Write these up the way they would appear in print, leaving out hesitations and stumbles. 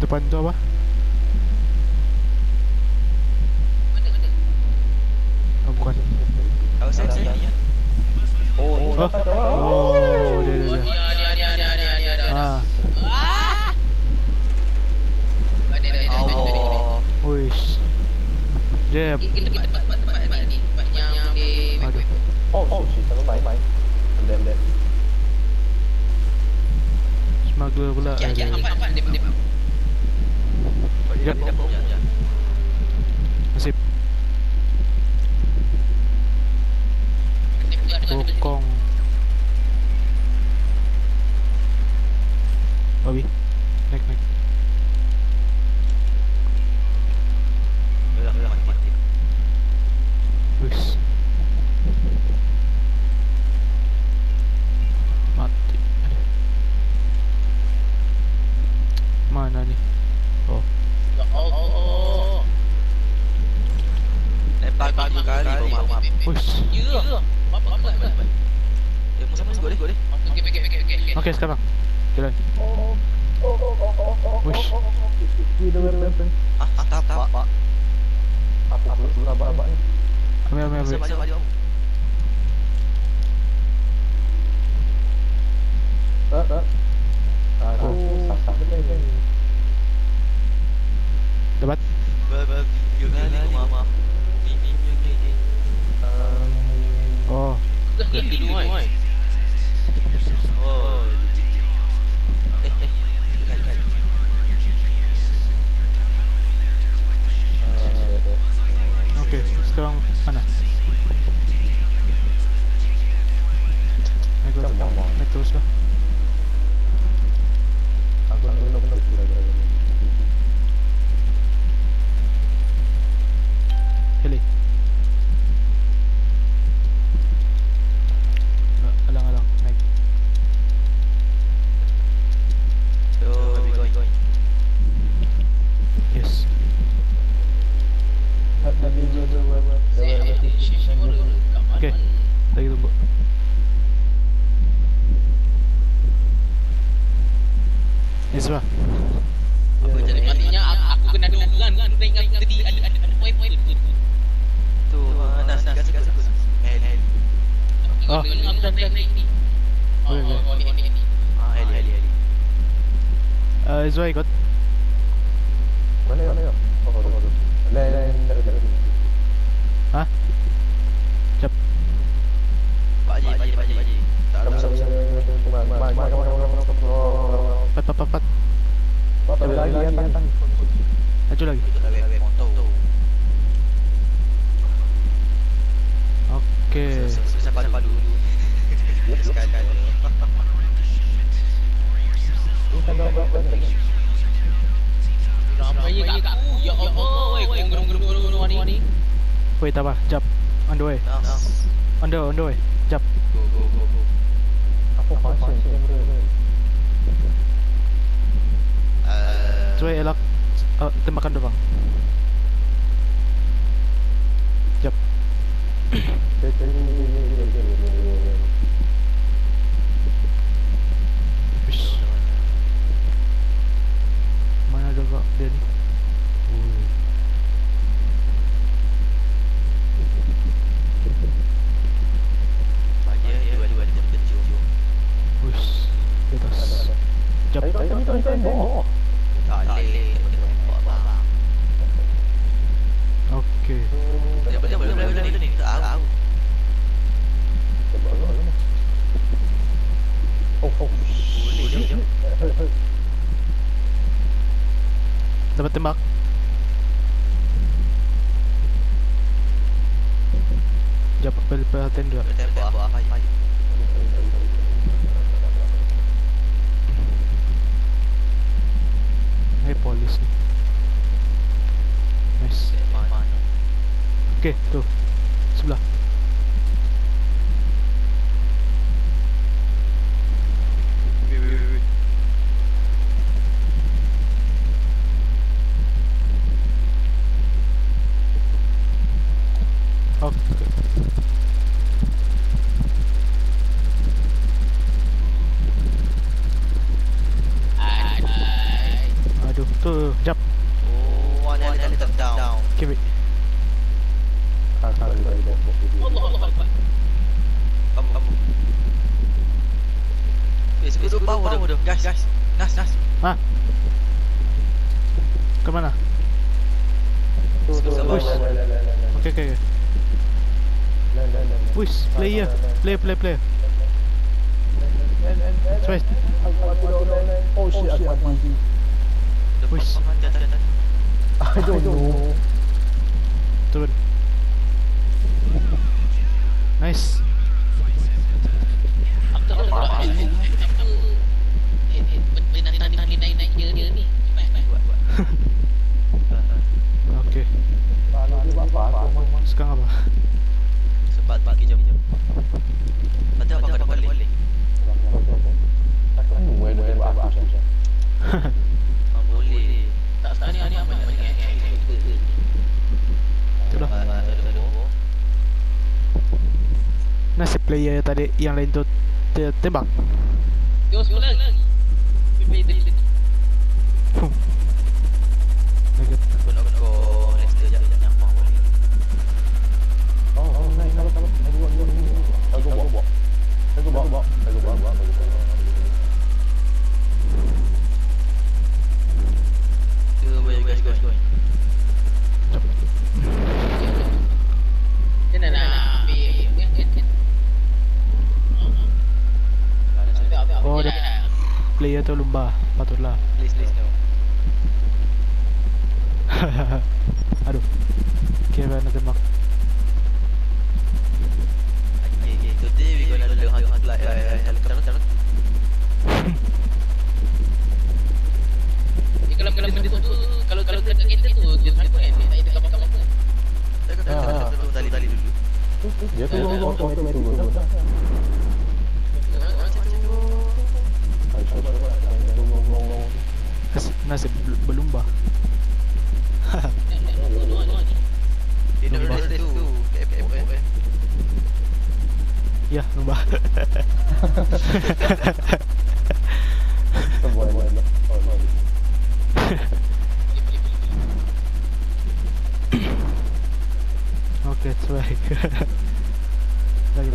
Depan tu apa? Oh bukan. Oh, saya. Oh, dia. Ah. Oh. Wish. Jeb. Aduh. Oh shit, never mind. Then. Smuggler pula. Nasib. Bokong. Babi. Naik. Wish. Mati. Mana ni? Oh. Lempar dua kali. Wish. Sama deh. Okey sekarang. Jalan. Wish. Tak pak. Apa ni? Ambil. Tak. Sasar betul. Dapat. Mama. Ni. Oh. Oh. Okey, sekarang mana? Naik terus lah. Aku nak Heli. Alang, naik. So, we going. Yes. Okey, lagi tunggu. Yes bah. Apa jadi matinya aku kena dulu kan ingat tadi ada point tu nas sebut heli Oh. Boleh. Izwai ikut. Mana ya? Lain. Hah? Jap. Pak Haji tak ada Pat. Lagi. Maju lagi. motor Okey. siapa dulu sekali ramai kat aku ya Allah oi gerung ni Wait, tak apa. Jap. On the way. On the way. Jap. go Apa pasal kamera? Cuy elak. Tembakan depan. Jap. Wish. Mana ada kak dia ni? dua kecil Wish. Di atas. Jap. tak boleh Okey. boleh ni tak tahu boleh Dapat tembak. Jap, perhatian dulu. tembak apa Hey, polis ni. Nice. Okey, tu. Sebelah. Okey. Aduh, Tu, jap. Oh, ada down. Okay, wait. Kakak dari bawah. Allah Akbar. Kamu. Sebut tu power tu. Gas. Nas. Ha? Ke mana? Push. Okay. Push, player. Player. Space. Oh shit, aku mati. Push. I don't know. Turun. Nice. Naik dia ni. Okay. Sekarang apa? Sebab bagi jom. Ada apa kena balik? Boleh. Tak ni apa ni? Itulah. Nasib player tadi yang lain tu tembak. Yo sekolah. Lagi. Aku next dia jangan nyampang boleh. Oh, naik kalau. Aku bawa. Guys. Jangan nak Oh, dia player tu lumba. Patutlah. Please no. Aduh. Okay, nak tembak. Okay. Today we gonna learn how to fly helicopter. Kalau benda tu kalau kena kereta tu dia tak kan tak ada kapal-kapal. Helikopter tu tali dulu. Dia tu orang Nasib berlumba. Dia nak rest tu. Ya, lumba. Okay, baik. Lagi.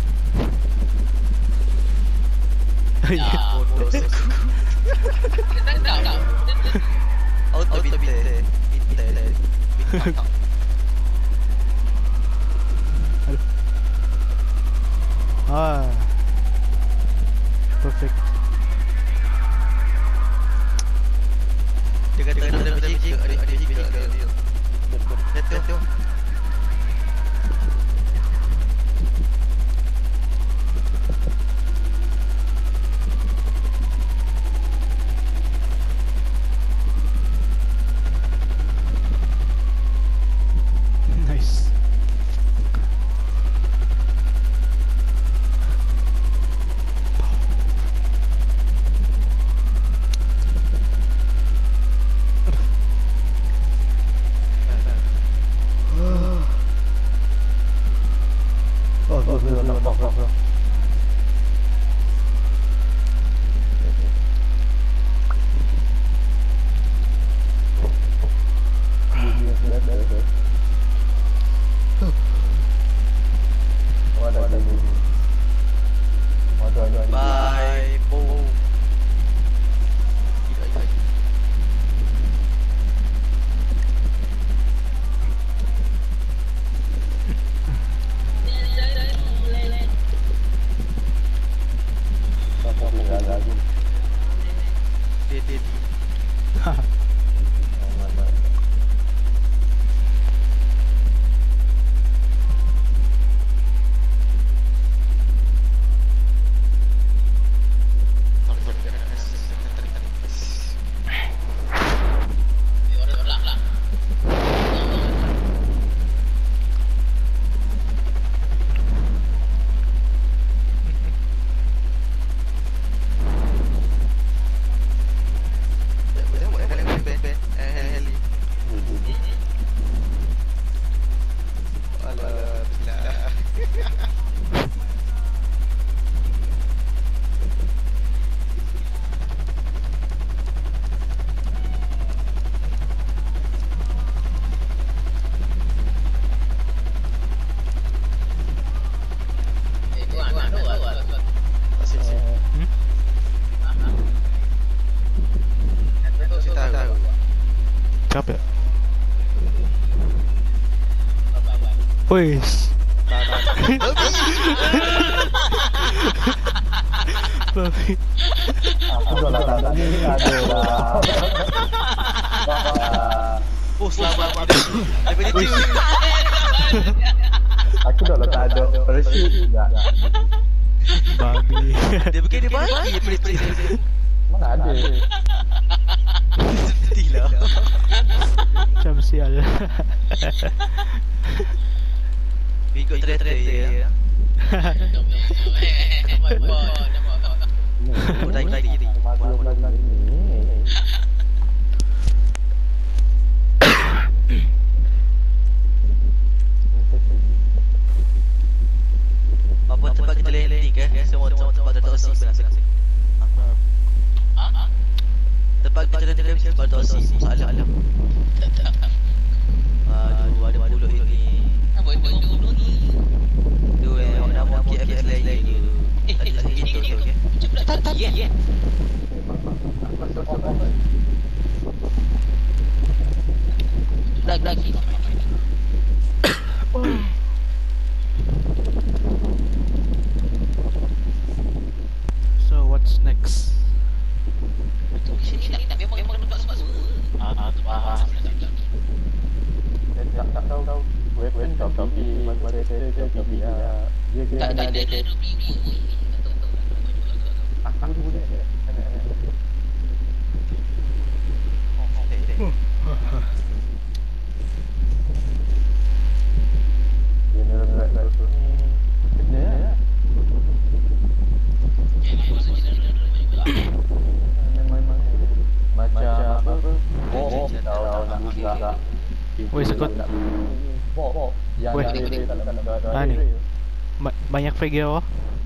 Ya, bodoh. Tak. Auto bitte. Ah, perfect. Dia kata ada magic ke? Betul. Nice. Bye. Boom. Did. up ya? Wis. Babi. Aku dah lah ni ada lah. Oh, selamat daripada tu. Aku dah lah tak ada parachute juga. Babi. Dia bukan dia bagi daripada tu. Mana ada? Sedihlah. Macam sial. Ikut traitor ya. Oh, naik lagi. Apa tempat kita landing ke? Semua tempat tertosi benar-benar. Tempat kita landing tempat tertosi. Salah. Aduh, ada pulut ini. Apa pulut ni? Tu nama KFS lagi. Ada lagi tu okey. Tak ya. Lagi. So what's next? Sini tak memang tempat semua. Tak tahu. Weapon tapi mana tapi dia Tak ada. Aku boleh. Woi, sekut. Woi. Ni. Banyak figure.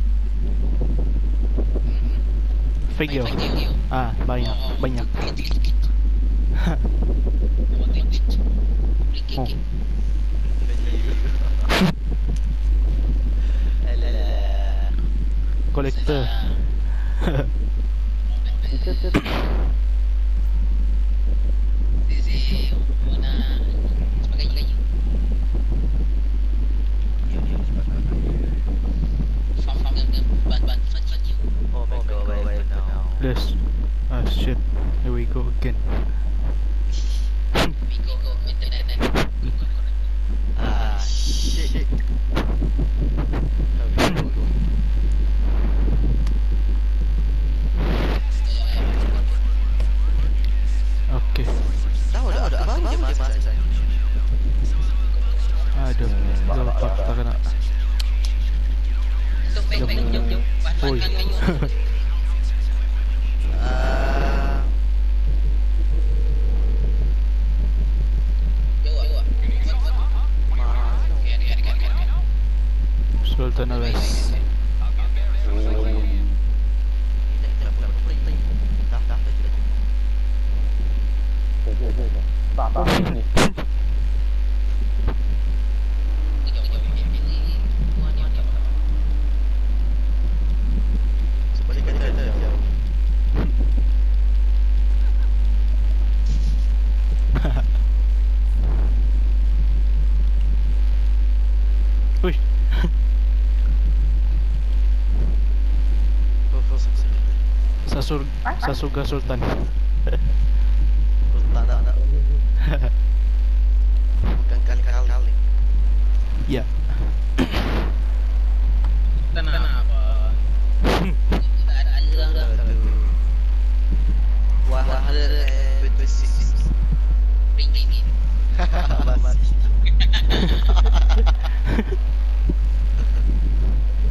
Figure. Banyak. Oh. Collector. Yes. Ah shit. Here we go again. Shit. Okay. Tahu dah. Baru je masak. Aduh, tak kena. Oi. Sultan West. Tak ni. Uy. Sasuga Sultan. Tak. Bukan kali-kali. Ya. Kenapa? Wah, ada betul-betul. Ring.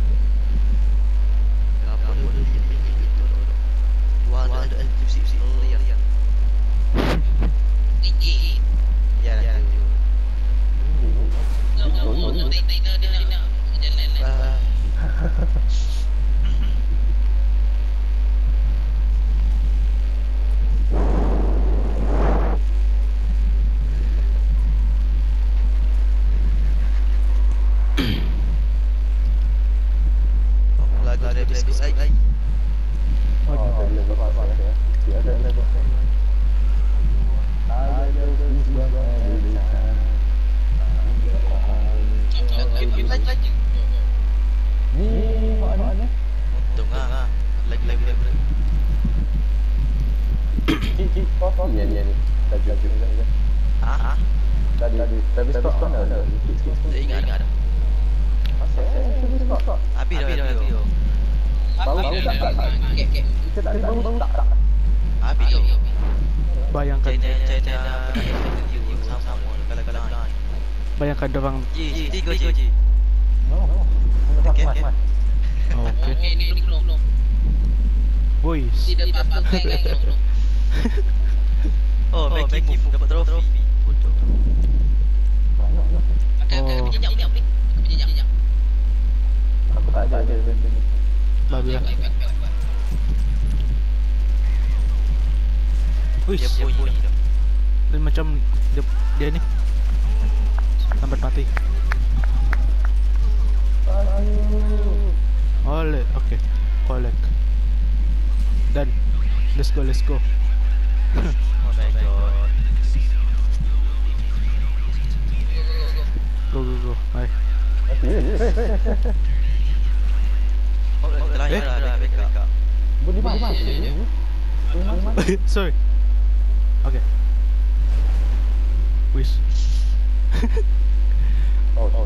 Wah, ada sip-sip. ni. Tadi. Ah, Tapi stop mana? tak ingat. Habis dah video. Tahu tak? Kita tak baru tak. Habis tu. Bayangkan, Kalau bayangkan orang. tiga je. Okay. Oh, okay. Ini belum. Boys. Tidak pakai belum. Oh, make move dapat trofi. Bodoh. Pakai pinjam ni. Pinjam. Aku tak ada. Bagus lah. Wih, Dia bunyi tu. dia macam dia ni lambat mati. Oleh, okay, collect. Done. Let's go. Oh my god. Go. Bye. Oh, terlanjur dah backup. Boleh masuk. Sorry. Okay. Wish. Oh.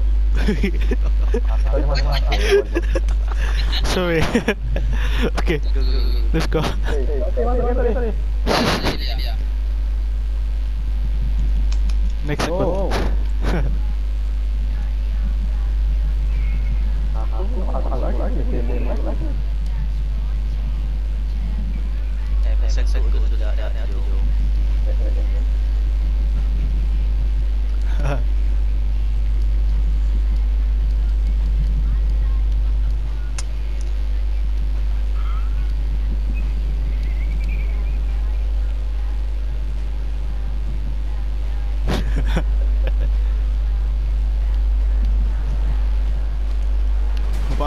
Sorry. Okay, let's go. Sorry. Next one. Satu sudah ada tu. Apa?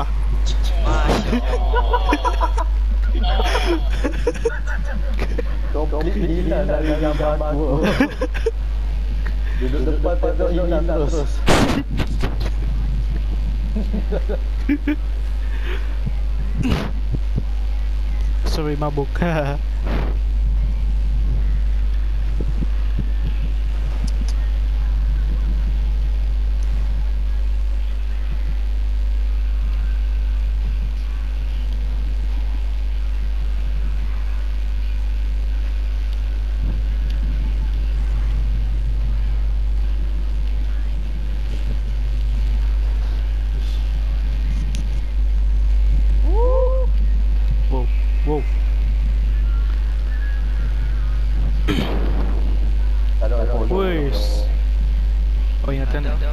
Kau gila dari gambar aku. Duduk depan tengok hilang terus. Sorry, mabuk. Wow. Wih. Oh, ingatkan ada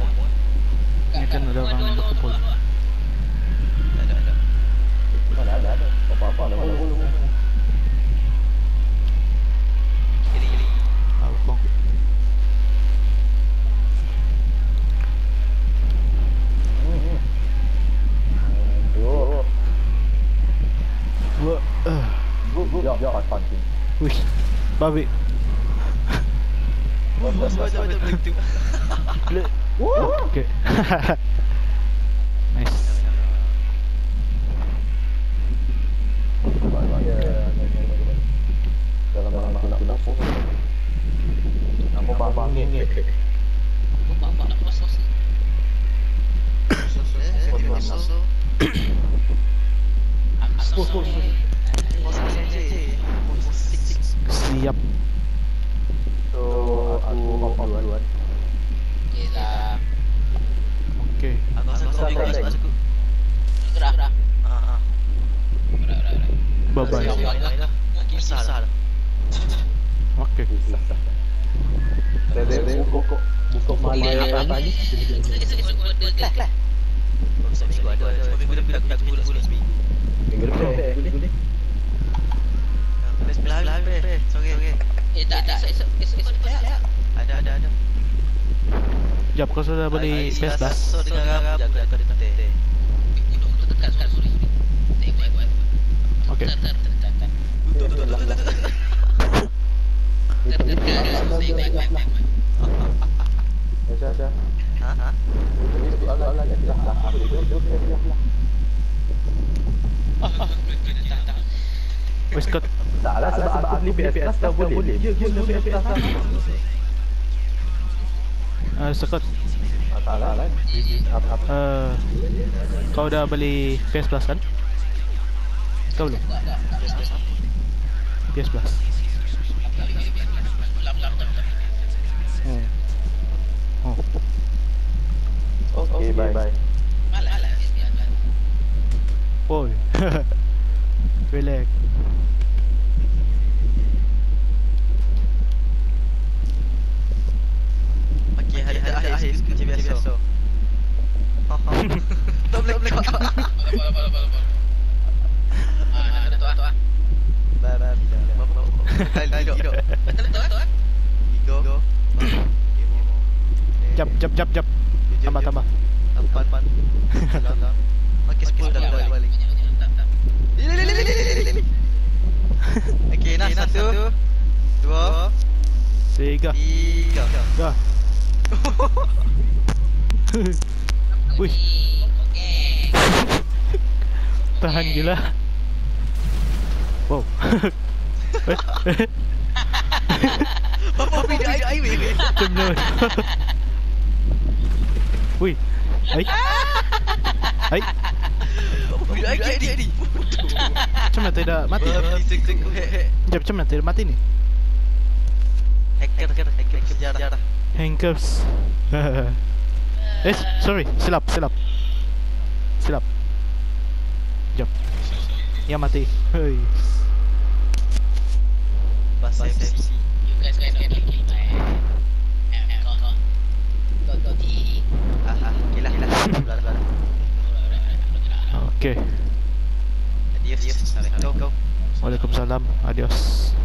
orang berkumpul. Ada. Ada. Apa-apa. Kiri. Apa? Ya, pasti. Wih, babi. Okay. Nice. Jangan aku nak foto. Aku bang ni. Siap. So aku papa duluan. Gila. Okay. Aku Gerah. Bye bye. Besar. Okay. Jadi buku malam apa lagi? Seminggu ada. Seminggu bulan seminggu. Minggu depan. Bismillah. Sorry. Tak. Ada. Jap, kau sudah beli PS+. So dengan Arab jaga tete. Tekan sorry. Okay. Saya. Ha? Itu agak dah. Wis cut. Tak lah sebab aku beli PS Plus dah boleh. Dia guna PS Plus lah. Sekot. Tak lah lah. Kau dah beli PS Plus kan? Kau belum? PS Plus. Oh. Okay, bye. Boy. Relax. Okey, hari kerja biasa. Tak boleh. Jap. Tambah. Okey, 10 dah balik. Okey, nah 1 2 3. 3. Dah. Wih. Tahan gila. Wow. Apa video air weh? Cemno. Wih. Hai. Video air ni. Macam mana tidak mati? Macam mana tidak mati ni? Hacker sejarah. Handcuffs. Sorry, silap. Jap. Yang mati. Hei. Bahasa FC. You guys can kill my Gila. Okay. Adios. Assalamualaikum. Waalaikumsalam. Adios.